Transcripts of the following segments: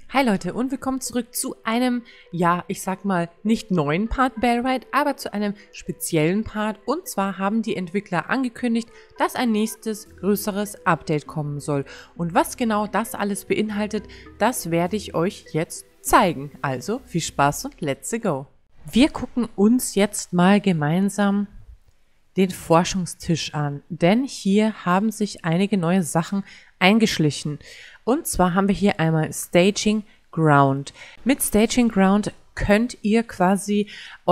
Hi Leute und willkommen zurück zu einem, ja, ich sag mal, nicht neuen Part Bellrite, aber zu einem speziellen Part. Und zwar haben die Entwickler angekündigt, dass ein nächstes größeres Update kommen soll. Und was genau das alles beinhaltet, das werde ich euch jetzt zeigen. Also viel Spaß und let's go! Wir gucken uns jetzt mal gemeinsam den Forschungstisch an, denn hier haben sich einige neue Sachen eingeschlichen. Und zwar haben wir hier einmal Staging Ground. Mit Staging Ground könnt ihr quasi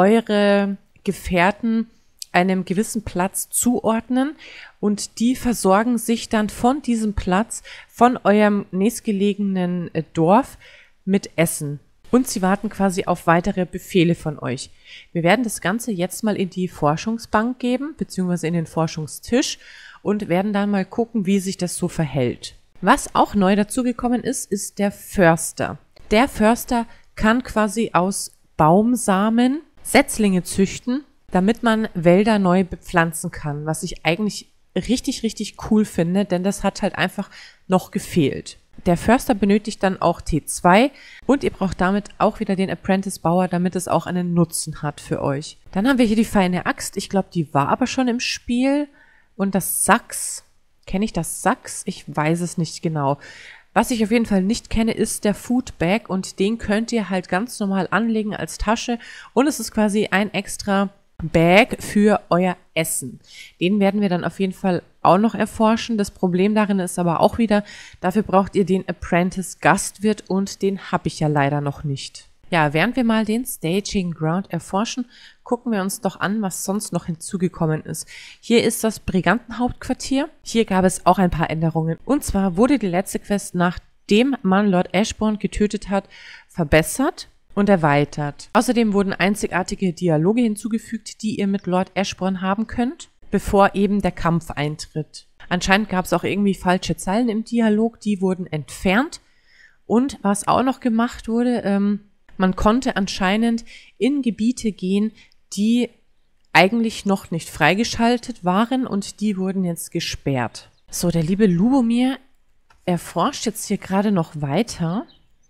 eure Gefährten einem gewissen Platz zuordnen und die versorgen sich dann von diesem Platz, von eurem nächstgelegenen Dorf mit Essen. Und sie warten quasi auf weitere Befehle von euch. Wir werden das Ganze jetzt mal in die Forschungsbank geben, beziehungsweise in den Forschungstisch und werden dann mal gucken, wie sich das so verhält. Was auch neu dazugekommen ist, ist der Förster. Der Förster kann quasi aus Baumsamen Setzlinge züchten, damit man Wälder neu bepflanzen kann, was ich eigentlich richtig, richtig cool finde, denn das hat halt einfach noch gefehlt. Der Förster benötigt dann auch T2 und ihr braucht damit auch wieder den Apprentice-Bauer, damit es auch einen Nutzen hat für euch. Dann haben wir hier die feine Axt. Ich glaube, die war aber schon im Spiel. Und das Sachs. Kenne ich das Sachs? Ich weiß es nicht genau. Was ich auf jeden Fall nicht kenne, ist der Food Bag und den könnt ihr halt ganz normal anlegen als Tasche. Und es ist quasi ein extra Bag für euer Essen. Den werden wir dann auf jeden Fall auch noch erforschen. Das Problem darin ist aber auch wieder, dafür braucht ihr den Apprentice Gastwirt und den habe ich ja leider noch nicht. Ja, während wir mal den Staging Ground erforschen, gucken wir uns doch an, was sonst noch hinzugekommen ist. Hier ist das Brigantenhauptquartier. Hier gab es auch ein paar Änderungen. Und zwar wurde die letzte Quest, nachdem man Lord Ashbourne getötet hat, verbessert und erweitert. Außerdem wurden einzigartige Dialoge hinzugefügt, die ihr mit Lord Ashbourne haben könnt, bevor eben der Kampf eintritt. Anscheinend gab es auch irgendwie falsche Zeilen im Dialog, die wurden entfernt. Und was auch noch gemacht wurde, man konnte anscheinend in Gebiete gehen, die eigentlich noch nicht freigeschaltet waren und die wurden jetzt gesperrt. So, der liebe Lubomir erforscht jetzt hier gerade noch weiter.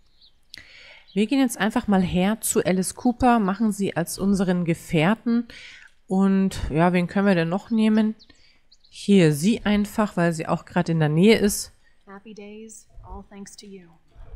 Wir gehen jetzt einfach mal her zu Alice Cooper, machen sie als unseren Gefährten. Und ja, wen können wir denn noch nehmen? Hier sie einfach, weil sie auch gerade in der Nähe ist. Happy days, all thanks to you.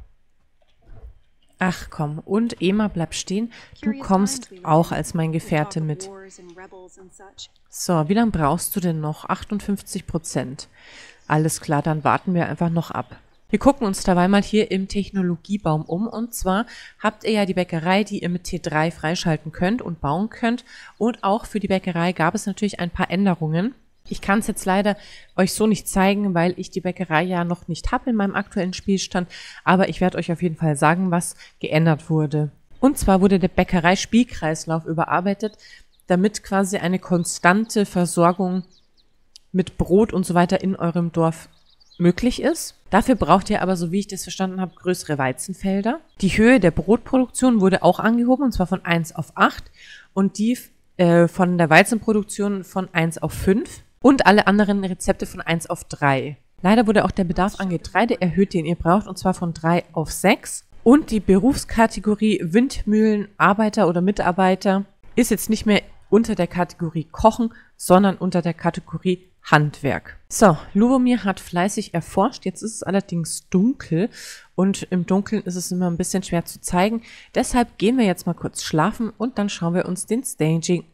Ach komm, und Emma, bleib stehen. Du kommst auch als mein Gefährte mit. So, wie lange brauchst du denn noch? 58%. Alles klar, dann warten wir einfach noch ab. Wir gucken uns dabei mal hier im Technologiebaum um. Und zwar habt ihr ja die Bäckerei, die ihr mit T3 freischalten könnt und bauen könnt. Und auch für die Bäckerei gab es natürlich ein paar Änderungen. Ich kann es jetzt leider euch so nicht zeigen, weil ich die Bäckerei ja noch nicht habe in meinem aktuellen Spielstand. Aber ich werde euch auf jeden Fall sagen, was geändert wurde. Und zwar wurde der Bäckerei-Spielkreislauf überarbeitet, damit quasi eine konstante Versorgung mit Brot und so weiter in eurem Dorf möglich ist. Dafür braucht ihr aber, so wie ich das verstanden habe, größere Weizenfelder. Die Höhe der Brotproduktion wurde auch angehoben, und zwar von 1 auf 8 und die von der Weizenproduktion von 1 auf 5 und alle anderen Rezepte von 1 auf 3. Leider wurde auch der Bedarf an Getreide erhöht, den ihr braucht, und zwar von 3 auf 6. Und die Berufskategorie Windmühlenarbeiter oder Mitarbeiter ist jetzt nicht mehr unter der Kategorie Kochen, sondern unter der Kategorie Handwerk. So, Lubomir hat fleißig erforscht. Jetzt ist es allerdings dunkel und im Dunkeln ist es immer ein bisschen schwer zu zeigen. Deshalb gehen wir jetzt mal kurz schlafen und dann schauen wir uns den Staging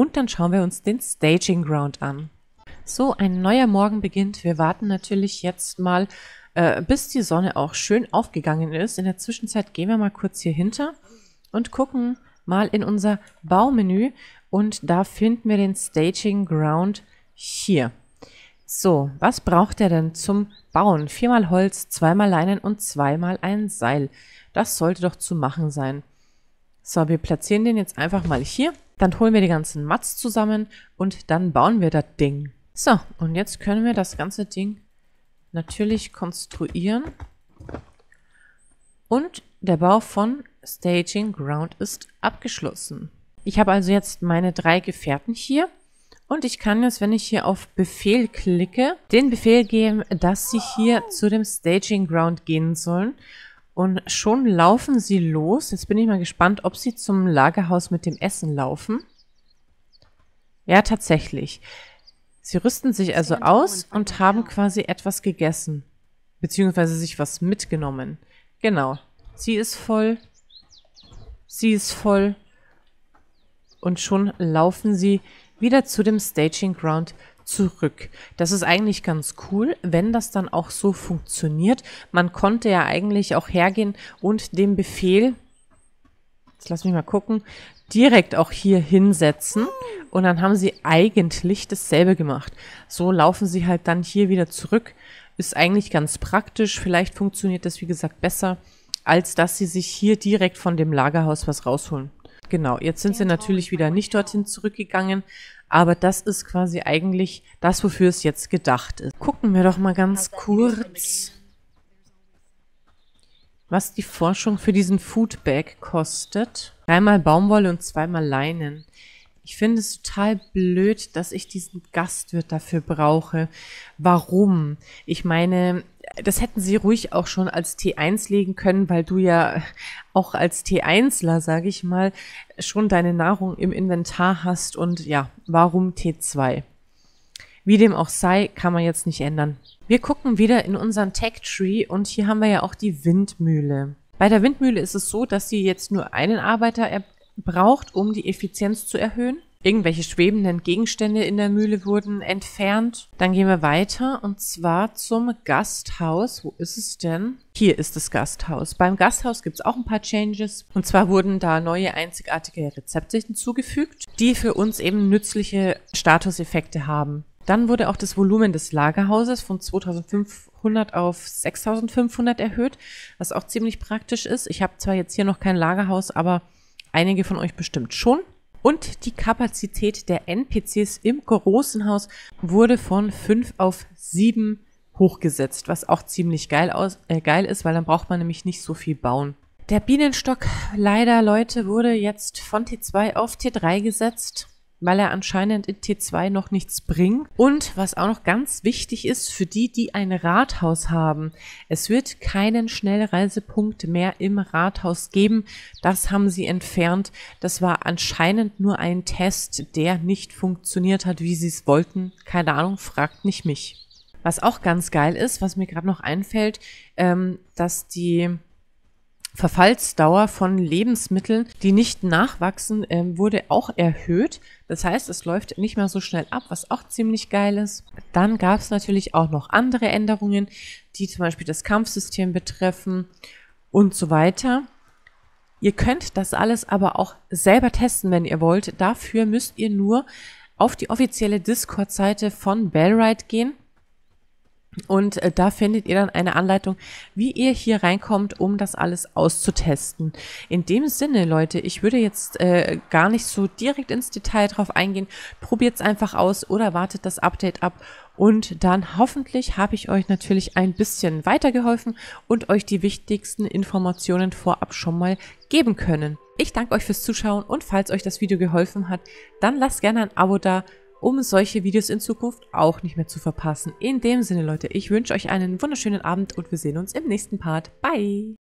Ground an. So, ein neuer Morgen beginnt. Wir warten natürlich jetzt mal, bis die Sonne auch schön aufgegangen ist. In der Zwischenzeit gehen wir mal kurz hier hinter und gucken mal in unser Baumenü und da finden wir den Staging Ground hier. So, was braucht er denn zum Bauen? 4-mal Holz, 2-mal Leinen und 2-mal ein Seil. Das sollte doch zu machen sein. So, wir platzieren den jetzt einfach mal hier. Dann holen wir die ganzen Mats zusammen und dann bauen wir das Ding. So, und jetzt können wir das ganze Ding natürlich konstruieren. Und der Bau von Staging Ground ist abgeschlossen. Ich habe also jetzt meine 3 Gefährten hier. Und ich kann jetzt, wenn ich hier auf Befehl klicke, den Befehl geben, dass sie hier zu dem Staging Ground gehen sollen. Und schon laufen sie los. Jetzt bin ich mal gespannt, ob sie zum Lagerhaus mit dem Essen laufen. Ja, tatsächlich. Sie rüsten sich also aus und haben quasi etwas gegessen. Beziehungsweise sich was mitgenommen. Genau. Sie ist voll. Sie ist voll. Und schon laufen sie wieder zu dem Staging Ground zurück. Das ist eigentlich ganz cool, wenn das dann auch so funktioniert. Man konnte ja eigentlich auch hergehen und den Befehl, jetzt lass mich mal gucken, direkt auch hier hinsetzen. Und dann haben sie eigentlich dasselbe gemacht. So laufen sie halt dann hier wieder zurück. Ist eigentlich ganz praktisch. Vielleicht funktioniert das, wie gesagt, besser, als dass sie sich hier direkt von dem Lagerhaus was rausholen. Genau, jetzt sind sie natürlich wieder nicht dorthin zurückgegangen, aber das ist quasi eigentlich das, wofür es jetzt gedacht ist. Gucken wir doch mal ganz kurz, was die Forschung für diesen Foodbag kostet. 3-mal Baumwolle und 2-mal Leinen. Ich finde es total blöd, dass ich diesen Gastwirt dafür brauche. Warum? Ich meine, das hätten sie ruhig auch schon als T1 legen können, weil du ja auch als T1ler, sage ich mal, schon deine Nahrung im Inventar hast. Und ja, warum T2? Wie dem auch sei, kann man jetzt nicht ändern. Wir gucken wieder in unseren Tech-Tree und hier haben wir ja auch die Windmühle. Bei der Windmühle ist es so, dass sie jetzt nur einen Arbeiter braucht, um die Effizienz zu erhöhen. Irgendwelche schwebenden Gegenstände in der Mühle wurden entfernt. Dann gehen wir weiter und zwar zum Gasthaus. Wo ist es denn? Hier ist das Gasthaus. Beim Gasthaus gibt es auch ein paar Changes. Und zwar wurden da neue einzigartige Rezepte hinzugefügt, die für uns eben nützliche Statuseffekte haben. Dann wurde auch das Volumen des Lagerhauses von 2500 auf 6500 erhöht, was auch ziemlich praktisch ist. Ich habe zwar jetzt hier noch kein Lagerhaus, aber einige von euch bestimmt schon. Und die Kapazität der NPCs im großen Haus wurde von 5 auf 7 hochgesetzt, was auch ziemlich geil ist, weil dann braucht man nämlich nicht so viel bauen. Der Bienenstock, leider Leute, wurde jetzt von T2 auf T3 gesetzt, weil er anscheinend in T2 noch nichts bringt. Und was auch noch ganz wichtig ist für die, die ein Rathaus haben, es wird keinen Schnellreisepunkt mehr im Rathaus geben. Das haben sie entfernt. Das war anscheinend nur ein Test, der nicht funktioniert hat, wie sie es wollten. Keine Ahnung, fragt nicht mich. Was auch ganz geil ist, was mir gerade noch einfällt, dass die Verfallsdauer von Lebensmitteln, die nicht nachwachsen, wurde auch erhöht. Das heißt, es läuft nicht mehr so schnell ab, was auch ziemlich geil ist. Dann gab es natürlich auch noch andere Änderungen, die zum Beispiel das Kampfsystem betreffen und so weiter. Ihr könnt das alles aber auch selber testen, wenn ihr wollt. Dafür müsst ihr nur auf die offizielle Discord-Seite von Bellwright gehen. Und da findet ihr dann eine Anleitung, wie ihr hier reinkommt, um das alles auszutesten. In dem Sinne, Leute, ich würde jetzt gar nicht so direkt ins Detail drauf eingehen. Probiert es einfach aus oder wartet das Update ab. Und dann hoffentlich habe ich euch natürlich ein bisschen weitergeholfen und euch die wichtigsten Informationen vorab schon mal geben können. Ich danke euch fürs Zuschauen und falls euch das Video geholfen hat, dann lasst gerne ein Abo da, um solche Videos in Zukunft auch nicht mehr zu verpassen. In dem Sinne, Leute, ich wünsche euch einen wunderschönen Abend und wir sehen uns im nächsten Part. Bye!